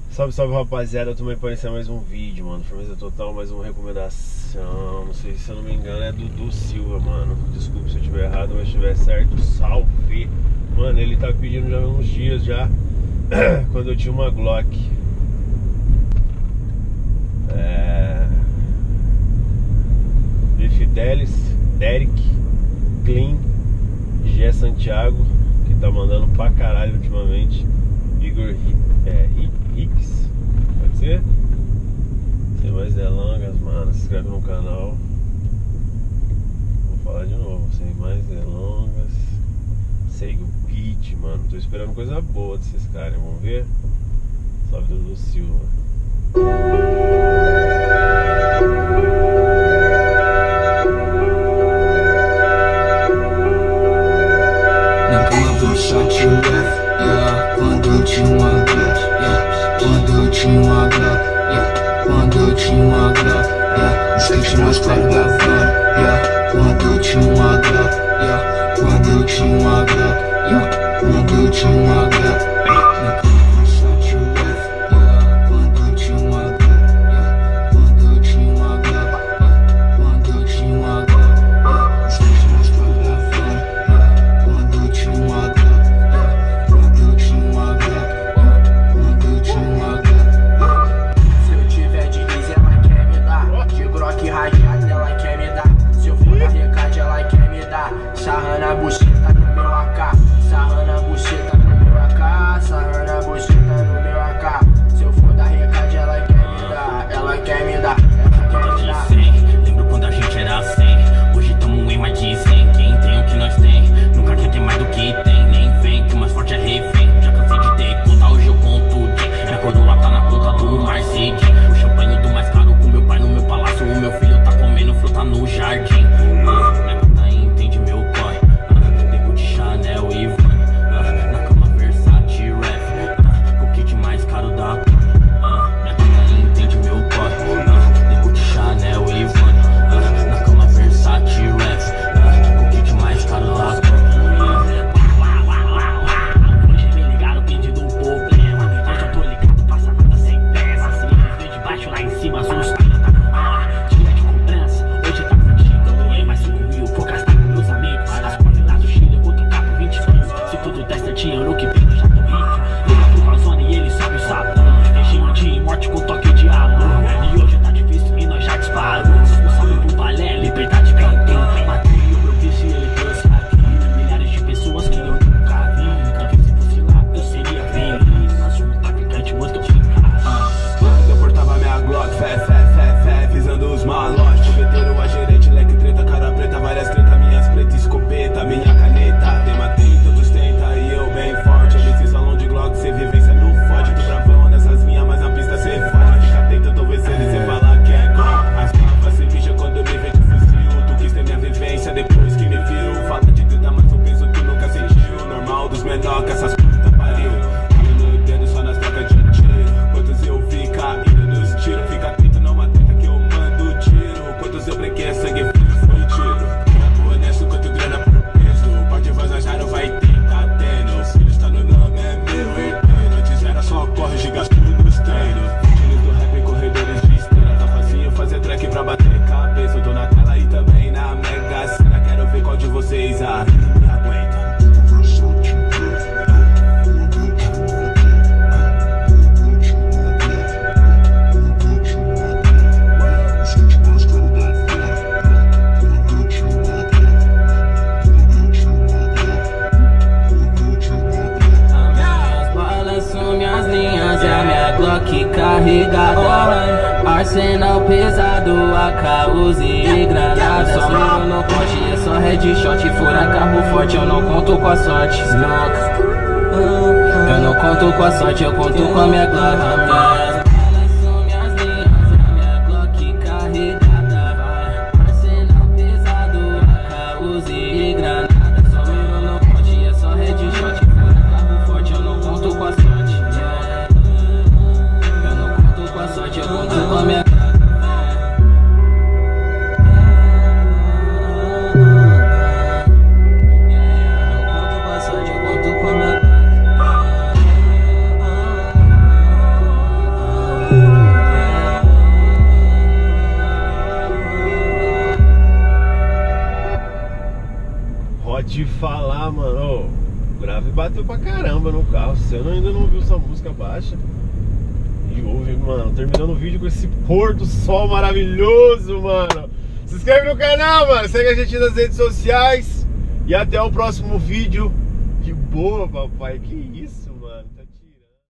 Salve, salve, rapaziada, eu tô me aparecendo mais um vídeo, mano. Firmeza total, mais uma recomendação. Não sei, se eu não me engano é Dudu Silva, mano. Desculpa se eu tiver errado, mas se estiver certo, salve. Mano, ele tá pedindo já uns dias já, quando eu tinha uma Glock. Fidelis, Derek, Clean, Gé Santiago, que tá mandando pra caralho ultimamente. Igor Hicks, pode ser? Sem mais delongas, mano, se inscreve no canal. Vou falar de novo, sem mais delongas. Segue o beat, mano. Tô esperando coisa boa desses caras, vamos ver? Salve Dudu Silva. Shot you left, yeah. Quando eu tinha uma Glock, yeah. Quando eu tinha uma Glock, yeah. Quando eu tinha uma Glock, yeah. Os skate mais claro da van, yeah. Quando eu tinha uma Glock, yeah. Quando eu tinha uma Glock, yeah. Quando eu tinha uma Glock. Sarrando a buceta no meu AK, sarrando a buceta no meu AK, sarrando a buceta no meu AK. Se eu for dar recado, ela quer me dar, ela quer me dar, ela quer me dar. Lembro quando a gente era 100, hoje tamo em mais de 100. Quem tem o que nós tem, nunca quer ter mais do que tem. Nem vem que o mais forte é refém. Já cansei de ter conta, hoje eu conto o dia. Minha coroa tá na ponta do Mercedes. O champanhe do mais caro com meu pai no meu palácio. O meu filho tá comendo fruta no jardim. Arsenal pesado, AK, Uzi e granada. Só miro no pote, é só headshot. Fura carro forte, eu não conto com a sorte. Eu não conto com a sorte, eu conto com a minha Glock. falar, mano, o grave bateu pra caramba no carro. Se você ainda não ouviu essa música, baixa e ouve, mano. Terminando o vídeo com esse pôr do sol maravilhoso, mano. Se inscreve no canal, mano. Segue a gente nas redes sociais. E até o próximo vídeo. Que boa, papai. Que isso?